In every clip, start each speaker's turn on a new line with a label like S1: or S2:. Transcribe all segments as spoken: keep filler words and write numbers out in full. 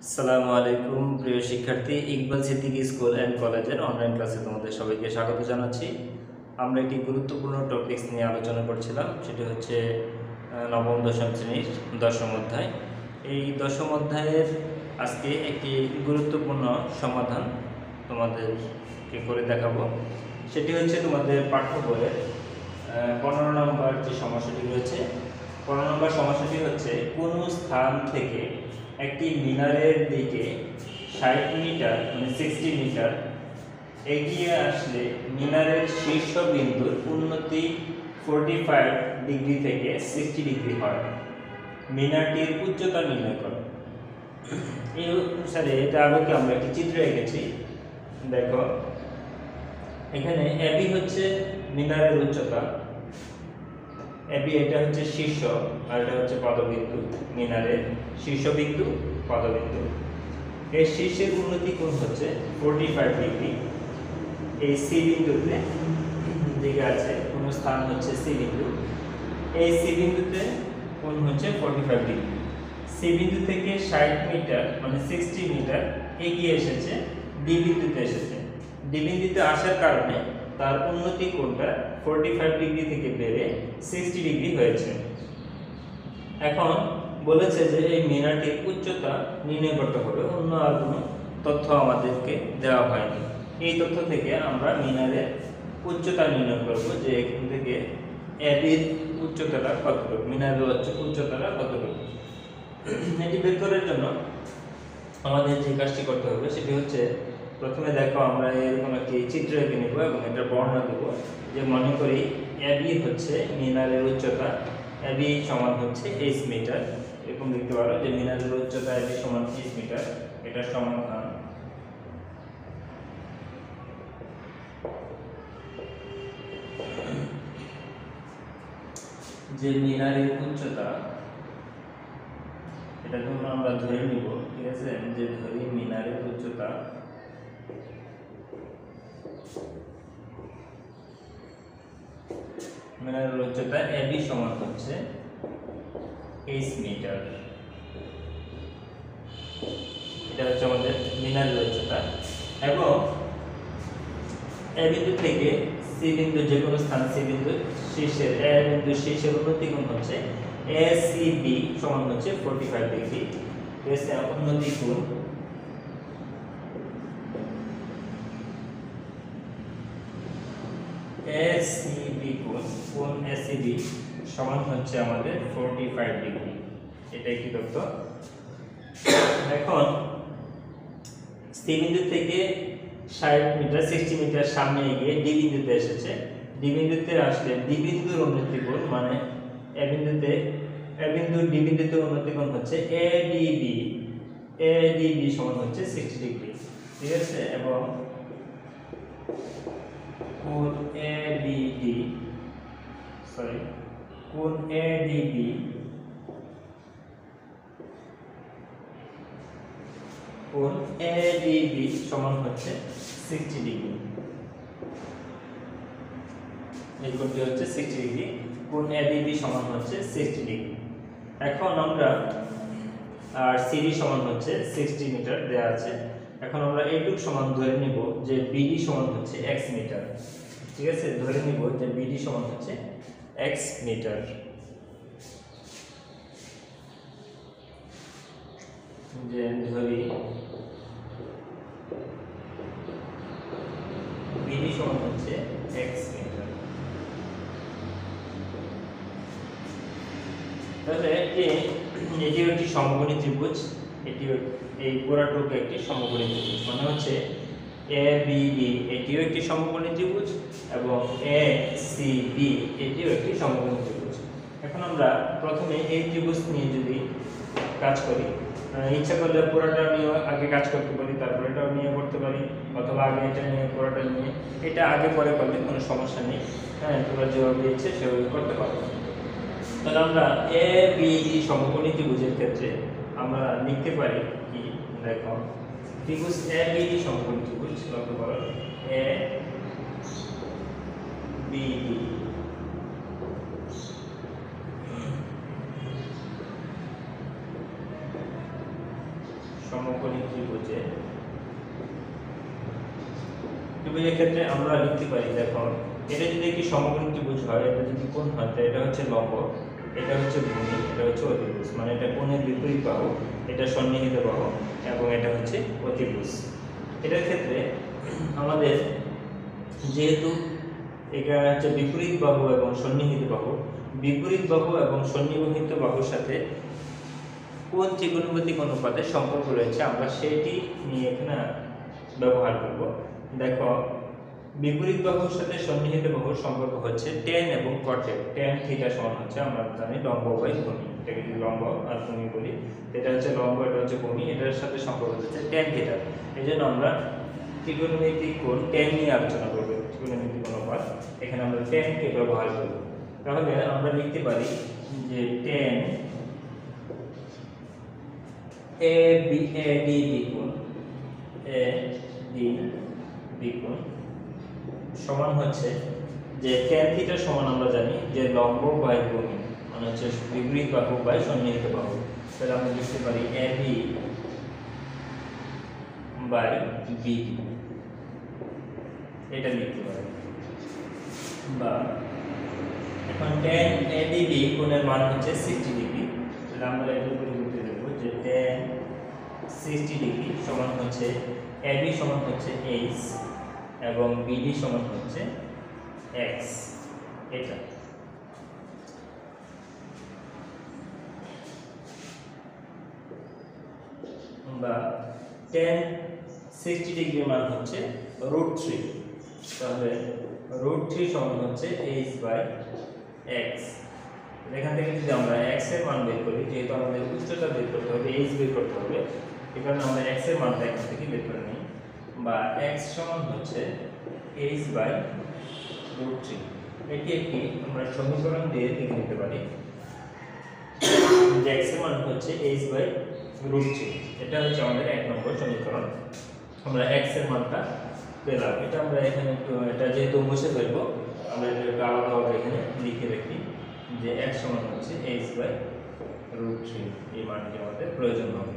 S1: আসসালামু আলাইকুম প্রিয় শিক্ষার্থী, ইকবাল সিদ্দিকী স্কুল অ্যান্ড কলেজের অনলাইন ক্লাসে তোমাদের সবাইকে স্বাগত জানাচ্ছি। আমরা একটি গুরুত্বপূর্ণ টপিকস নিয়ে আলোচনা করছিলাম, সেটি হচ্ছে নবম দশম শ্রেণীর দশম অধ্যায়। এই দশম অধ্যায়ের আজকে একটি গুরুত্বপূর্ণ সমাধান তোমাদেরকে করে দেখাবো। সেটি হচ্ছে তোমাদের পাঠ্য বইয়ের পনেরো নম্বর যে সমস্যাটি রয়েছে। পনেরো নম্বর সমস্যাটি হচ্ছে কোন স্থান থেকে একটি মিনারের দিকে ষাট মিটার মানে সিক্সটি মিটার এগিয়ে আসলে মিনারের শীর্ষবিন্দুর উন্নতি ফোরটি ফাইভ ডিগ্রি থেকে সিক্সটি ডিগ্রি হয়। মিনারটির উচ্চতা নির্ণয় করো। এই অনুসারে এটা আলোকে আমরা একটি চিত্র এঁকেছি। দেখো, এখানে এবি হচ্ছে মিনারের উচ্চতা, এবি এটা হচ্ছে শীর্ষ আর এটা হচ্ছে পদবিন্দু, মিনারের শীর্ষবিন্দু পদবিন্দু। এই শীর্ষের উন্নতি কোণ হচ্ছে ফোরটি ফাইভ ডিগ্রি। এই সি বিন্দুতে দিকে আছে কোন স্থান হচ্ছে সি বিন্দু, এই সি বিন্দুতে কোণ হচ্ছে ফোরটি ফাইভ ডিগ্রি। সি বিন্দু থেকে ষাট মিটার মানে সিক্সটি মিটার এগিয়ে এসেছে ডি বিন্দুতে এসেছে। ডি বিন্দুতে আসার কারণে তার উন্নতি কোণটা ফোরটি ফাইভ ডিগ্রি থেকে বেড়ে সিক্সটি ডিগ্রি হয়েছে। এখন বলেছে যে এই মিনারটির উচ্চতা নির্ণয় করতে হবে, অন্য আর কোনো তথ্য আমাদেরকে দেওয়া হয়নি। এই তথ্য থেকে আমরা মিনারের উচ্চতা নির্ণয় করব, যে এখান থেকে এবির উচ্চতাটা কতটুকু, মিনারের উচ্চতাটা কতটুকু। এটি বের করার জন্য আমাদের যে কাজটি করতে হবে সেটি হচ্ছে, প্রথমে দেখো আমরা এরকম একটি চিত্র এঁকে নেব এবং এটা বর্ণনা দেব। যে মনে করি এবি হচ্ছে মিনারের উচ্চতা, এবি সমান হচ্ছে এইচ মিটার। এরকম লিখতে পারো যে মিনারের উচ্চতা এবি সমান এইচ মিটার। এটা সমাধান। যে মিনারের উচ্চতা, এটা ধরুন আমরা ধরে নিব, ঠিক আছে, যে ধরি মিনারের উচ্চতা মিনারের উচ্চতা এবি সমান হচ্ছে এইচ মিটার। এটা হচ্ছে আমাদের মিনারের উচ্চতা। এবং এ বিন্দু থেকে সি বিন্দু, যে কোনো স্থান সি বিন্দু শীর্ষের এ বিন্দু শীর্ষের উন্নতি কোণ হচ্ছে এ সি বি সমান হচ্ছে ফোরটি ফাইভ ডিগ্রি। এসে উন্নতি কোণ এ সি বি কোণ কোণ এ সি বি সমান হচ্ছে আমাদের ফোরটি ফাইভ ডিগ্রি। এটাই কি তথ্য। এখন সি বিন্দু থেকে ষাট মিটার সিক্সটি মিটার সামনে এগিয়ে ডি বিন্দুতে এসেছে। ডি বিন্দুতে আসলে ডি বিন্দুর উন্নতি কোণ মানে এ বিন্দুতে এ বিন্দু ডি বিন্দুতে উন্নতি কোণ হচ্ছে A D B. A D B সমান হচ্ছে সিক্সটি ডিগ্রি, ঠিক আছে। এবং কোণ এ ডি ডি সরি কোণ এ ডি বি কোণ এ ডি বি সমান হচ্ছে সিক্সটি ডিগ্রি। এই কোণটি হচ্ছে সিক্সটি ডিগ্রি। কোণ এ ডি বি সমান হচ্ছে সিক্সটি ডিগ্রি। এখন আমরা আর সিডি সমান হচ্ছে সিক্সটি মিটার দেয়া আছে। এখন আমরা এইটুক সমান ধরে নিব যে বিডি সমান হচ্ছে এক্স মিটার, ঠিক আছে। ধরে নিব যে বিডি সমান হচ্ছে এক্স মিটার। যে ধরি বিডি সমান হচ্ছে এক্স মিটার। তাহলে এটি একটি সমকোণী ত্রিভুজ, এটি এই পুরাটুকু একটি সমকোণী ত্রিভুজ, মানে হচ্ছে এ বি ডি এটিও একটি সমকোণী ত্রিভুজ এবং এ সি বি এটিও একটি সমকোণী ত্রিভুজ। এখন আমরা প্রথমে এই ত্রিভুজ নিয়ে যদি কাজ করি, ইচ্ছা করলে পুরোটা নিয়ে আগে কাজ করতে পারি, তারপর এটাও নিয়ে করতে পারি, অথবা আগে এটা নিয়ে পুরোটা নিয়ে, এটা আগে পরে করলে কোনো সমস্যা নেই। হ্যাঁ, তোমরা যেভাবে ইচ্ছে সেভাবে করতে পারো। তাহলে আমরা এ বি ডি সমকোণী ত্রিভুজের ক্ষেত্রে আমরা লিখতে পারি কি, দেখো ত্রিভুজ এ বি ডি সমকোণী ত্রিভুজ, লক্ষ্য করো এ বি ডি সমকোণী ত্রিভুজে ত্রিভুজের ক্ষেত্রে আমরা লিখতে পারি, দেখো এটা যদি একটি সমকোণী ত্রিভুজ হয়, এটা যদি কোণ হয়, তাহলে এটা হচ্ছে লম্ব, এটা হচ্ছে ভূমি, এটা হচ্ছে অতিভুজ, মানে এটা কোণের বিপরীত বাহু, এটা সন্নিহিত বাহু এবং এটা হচ্ছে অতিভুজ। এটার ক্ষেত্রে আমাদের যেহেতু এটা হচ্ছে বিপরীত বাহু এবং সন্নিহিত বাহু, বিপরীত বাহু এবং সন্নিহিত বাহুর সাথে কোন ত্রিকোণমিতিক অনুপাতের সম্পর্ক রয়েছে আমরা সেটি নিয়ে এখানে ব্যবহার করব। দেখো বিপরীত বাহুর সাথে সন্নিহিত বাহুর সম্পর্ক হচ্ছে tan এবং cot। tan থিটা সমান হচ্ছে আমরা জানি লম্ব বাই ভূমি, এটাকে যদি লম্ব আর ভূমি বলি, এটা হচ্ছে লম্ব, এটা হচ্ছে ভূমি, এটার সাথে সম্পর্ক হচ্ছে tan থিটা। এইজন্য আমরা ত্রিকোণমিতিক কোণ tan নিয়ে আলোচনা করব, ত্রিকোণমিতিক অনুপাত, এখানে আমরা tan কে ব্যবহার করব। তাহলে আমরা লিখতে পারি যে tan A B A D বিকোণ এ ডি বিকোণ সমান হচ্ছে যে tan থিটা সমান আমরা জানি যে লম্ব বাই ভূমি, মানে হচ্ছে বিপরীত বাহু বাই সন্নিহিত বাহু। তাহলে আমরা লিখতে পারি এ বি বাই বি, এটা লিখতে পারি। বা এখন tan এ ডি বি কোণের মান হচ্ছে ষাট ডিগ্রি, তাহলে আমরা এর পরিবর্তে লিখব যে tan ষাট ডিগ্রি সমান হচ্ছে এ বি সমান হচ্ছে h এবং বি ডি সমান হচ্ছে x। এটা বা tan ষাট ডিগ্রির মান হচ্ছে রুট থ্রি, তাহলে রুট থ্রি সমান হচ্ছে h বাই x। এখান থেকে যদি আমরা x এর মান বের করি, যেহেতু আমাদের উচ্চতা বের করতে হবে, h বের করতে হবে, এই কারণে আমরা x এর মানটা এখান থেকে বের করে নিই। বা x সমান হচ্ছে h বাই রুট থ্রি। এটি একটি আমরা সমীকরণ দিয়ে লিখে নিতে পারি যে x এর মান হচ্ছে h বাই রুট থ্রি। এটা হচ্ছে আমাদের এক নম্বর সমীকরণ। আমরা x এর মানটা পেলাম। এটা আমরা এখানে একটু, এটা যেহেতু মুছে ফেলবো, আমরা এটা একটু আলাদাভাবে এখানে লিখে রাখি যে x সমান হচ্ছে h বাই রুট থ্রি, এই মানটি আমাদের প্রয়োজন হবে।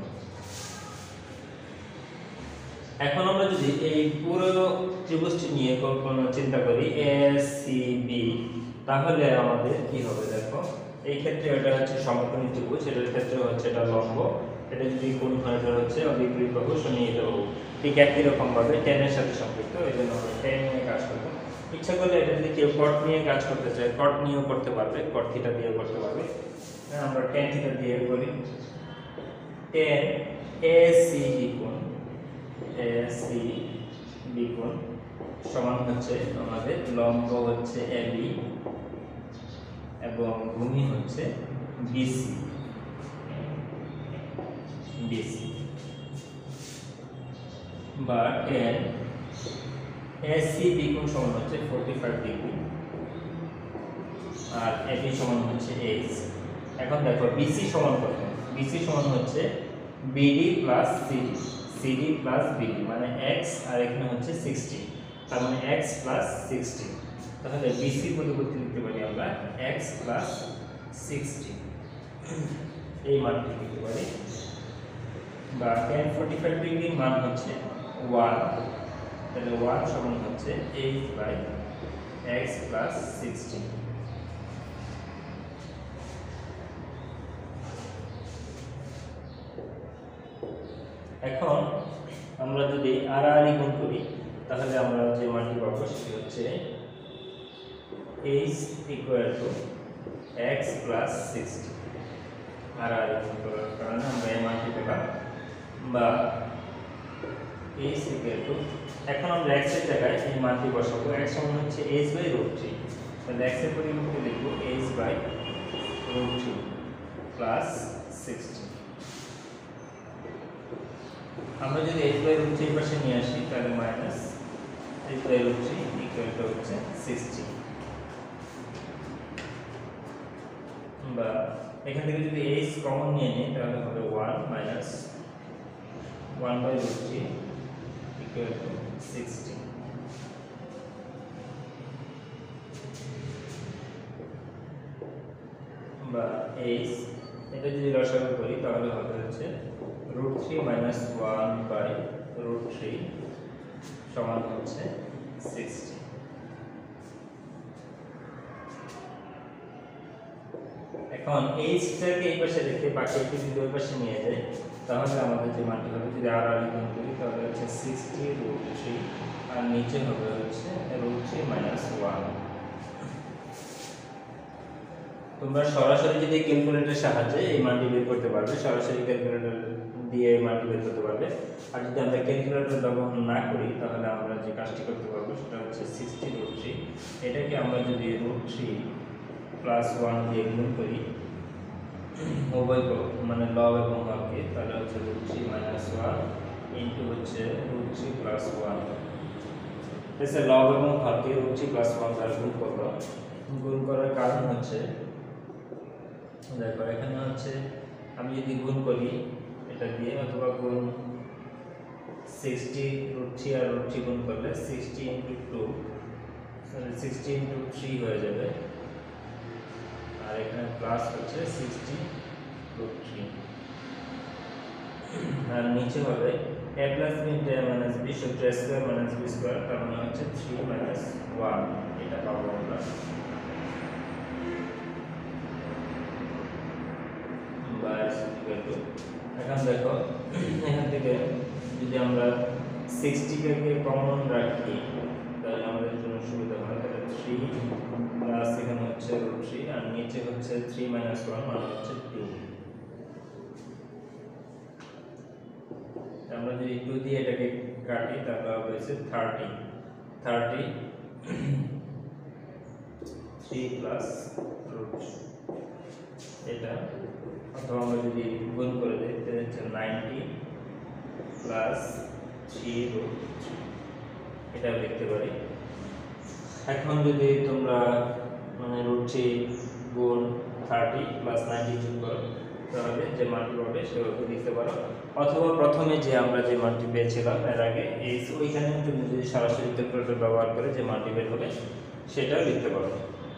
S1: এখন আমরা যদি এই পুরো ত্রিভুজটি নিয়ে কল্পনা চিন্তা করি এ সি বি, তাহলে আমাদের কি হবে? দেখো এই ক্ষেত্রে এটা হচ্ছে সমকোণী ত্রিভুজ, এটার ক্ষেত্রে হচ্ছে এটা লম্ব, এটা যদি কোণ হয় এটা হচ্ছে বিপরীত বাহু সন্নিহিত বাহু, ঠিক একই রকম ভাবে tan এর সাথে সম্পৃক্ত। এই জন্য আমরা tan নিয়ে কাজ করব। ইচ্ছা করলে এটা যদি কেউ cot নিয়ে কাজ করতে চায়, cot নিয়েও করতে পারবে, cot থিটা দিয়েও করতে পারবে। হ্যাঁ, আমরা tan থিটা দিয়ে করি। tan এ সি বি কোণ, এ সি বি কোণ সমান হচ্ছে আমাদের লম্ব হচ্ছে এ বি এবং ভূমি হচ্ছে বিসি, বিসি বা tan এ সি বি কোণ সমান হচ্ছে পঁয়তাল্লিশ ডিগ্রি আর এ বি সমান হচ্ছে h। এখন দেখো বিসি সমান কত? বিসি সমান হচ্ছে BD plus CD, CD plus BD, মানে x আর এখানে হচ্ছে ষাট, তার মানে x প্লাস ষাট। তাহলে বিসি পরিবর্তে লিখতে পারি আমরা x প্লাস ষাট, এই মানটি লিখতে পারি। বা tan পঁয়তাল্লিশ ডিগ্রির মান হচ্ছে ওয়ান, তাহলে ওয়ান সমান হচ্ছে h বাই x প্লাস ষাট। এখন আমরা যদি আড়াআড়ি গুণ করি, তাহলে আমরা যে মানটি পাবো সেটি হচ্ছে h equal to x plus ষাট। আড়াআড়ি গুণ করার কারণে আমরা এই মানটি পেলাম। বা h ইকুয়াল টু, এখন আমরা x এর জায়গায় এই মানটি বসাবো। x সমান হচ্ছে h বাই রুট থ্রি, তাহলে x এর পরিবর্তে লিখব h by root three plus ষাট। আমরা যদি h বাই রুট থ্রি পাশে নিয়ে আসি, তাহলে minus h by root three equal to হচ্ছে ষাট। বা এখান থেকে যদি h কমন নিয়ে নিই, তাহলে হবে one minus one by root three equal to ষাট। বা h, এটা যদি লসাগু করি তাহলে হবে হচ্ছে root three minus one by root three সমান হচ্ছে সিক্সটি। এখন এইচটাকে এই পাশে রেখে বাকি একটি যদি ওই পাশে নিয়ে যায় তাহলে আমাদের যে মানটি হবে, যদি আর আর গুণ করি তাহলে হচ্ছে সিক্সটি রুট থ্রি আর নিচে হবে হচ্ছে রুট থ্রি মাইনাস ওয়ান। তোমরা সরাসরি যদি ক্যালকুলেটরের সাহায্যে এই মানটি বের করতে পারবে, সরাসরি ক্যালকুলেটর দিয়ে এই মানটি বের করতে পারবে। আর যদি আমরা ক্যালকুলেটর ব্যবহার না করি তাহলে আমরা যে কাজটি করতে পারবো সেটা হচ্ছে সিক্সটি রুট থ্রি, এটাকে আমরা যদি রুট থ্রি প্লাস ওয়ান দিয়ে গুণ করি উভয় মানে লব এবং হরকে, তাহলে হচ্ছে root three minus one into হচ্ছে রুট থ্রি প্লাস ওয়ান। এসে লব এবং হরকে রুট থ্রি প্লাস ওয়ান দ্বারা গুণ করলো। গুণ করার কারণ হচ্ছে দেখো এখানে হচ্ছে আমি যদি গুণ করি এটা দিয়ে, অথবা গুণ সিক্সটি রুট থ্রি আর রুট থ্রি গুণ করলে sixty into two sorry sixty into three হয়ে যাবে, আর এখানে প্লাস হচ্ছে সিক্সটি রুট থ্রি, আর নিচে হবে a plus b into a minus b সূত্র a square minus b square, তার মানে হচ্ছে থ্রি মাইনাস ওয়ান, এটা পাবো আমরা। এখন দেখো এখান থেকে যদি আমরা সিক্সটি কে কমন রাখি তাহলে আমাদের জন্য সুবিধা হয়, তাহলে থ্রি প্লাস এখানে হচ্ছে রুট থ্রি আর নিচে হচ্ছে থ্রি মাইনাস ওয়ান মানে হচ্ছে টু। আমরা যদি টু দিয়ে এটাকে কাটি তাহলে হবে হচ্ছে thirty thirty three plus root এটা, অথবা আমরা যদি গুণ করে দিই তাহলে হচ্ছে নাইনটি প্লাস থ্রি রুট এটা লিখতে পারি। এখন যদি তোমরা মানে রুট থ্রি গুণ থার্টি প্লাস নাইনটি যোগ করো তাহলে যে মানটি পাবে সেভাবে লিখতে পারো, অথবা প্রথমে যে আমরা যে মানটি পেয়েছিলাম এর আগে এই ওইখানে তুমি যদি সরাসরি ক্যালকুলেটর ব্যবহার করে যে মানটি বের হবে সেটাও লিখতে পারো,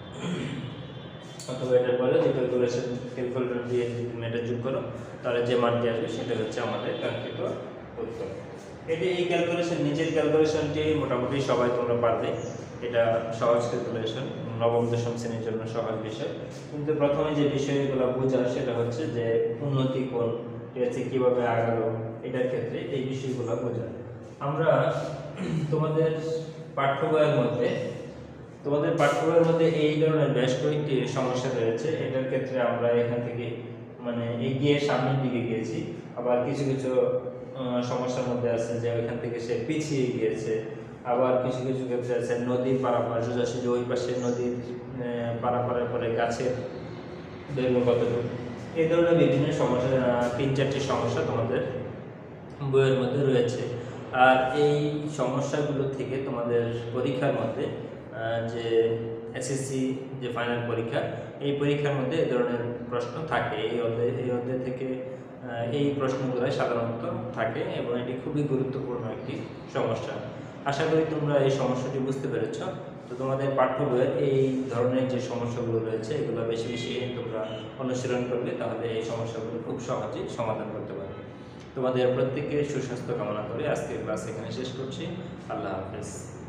S1: অথবা এটার পরে যে ক্যালকুলেশন ক্যালকুলেটর দিয়ে যদি তুমি এটা যোগ করো তাহলে যে মানটি আসবে সেটা হচ্ছে আমাদের কাঙ্ক্ষিত উত্তর। এটি এই ক্যালকুলেশন নিজের ক্যালকুলেশনটি মোটামুটি সবাই তোমরা পারবে, এটা সহজ ক্যালকুলেশন, নবম দশম শ্রেণীর জন্য সহজ বিষয়। কিন্তু প্রথমে যে বিষয়গুলো বোঝা সেটা হচ্ছে যে উন্নতি কোণ, ঠিক আছে, কীভাবে আগালো, এটার ক্ষেত্রে এই বিষয়গুলো বোঝা। আমরা তোমাদের পাঠ্য বইয়ের মধ্যে তোমাদের পাঠ্য বইয়ের মধ্যে এই ধরনের বেশ কয়েকটি সমস্যা রয়েছে, এটার ক্ষেত্রে আমরা এখান থেকে মানে এগিয়ে সামনের দিকে গিয়েছি, আবার কিছু কিছু সমস্যার মধ্যে আছে যে ওইখান থেকে সে পিছিয়ে গিয়েছে, আবার কিছু কিছু ক্ষেত্রে আছে নদীর পারাপার সোজাসুজি ওই পাশে নদীর পারাপারের পরে গাছের দৈর্ঘ্য কতটুকু, এই ধরনের বিভিন্ন সমস্যা তিন চারটি সমস্যা তোমাদের বইয়ের মধ্যে রয়েছে। আর এই সমস্যাগুলো থেকে তোমাদের পরীক্ষার মধ্যে যে এসএসসি যে ফাইনাল পরীক্ষা, এই পরীক্ষার মধ্যে এই ধরনের প্রশ্ন থাকে, এই অধ্যায় এই অধ্যায় থেকে এই প্রশ্নগুলো সাধারণত থাকে এবং এটি খুবই গুরুত্বপূর্ণ একটি সমস্যা। আশা করি তোমরা এই সমস্যাটি বুঝতে পেরেছ। তো তোমাদের পাঠ্য বইয়ের এই ধরনের যে সমস্যাগুলো রয়েছে এগুলো বেশি বেশি তোমরা অনুশীলন করবে, তাহলে এই সমস্যাগুলো খুব সহজেই সমাধান করতে পারবে। তোমাদের প্রত্যেকের সুস্বাস্থ্য কামনা করে আজকের ক্লাস এখানে শেষ করছি। আল্লাহ হাফেজ।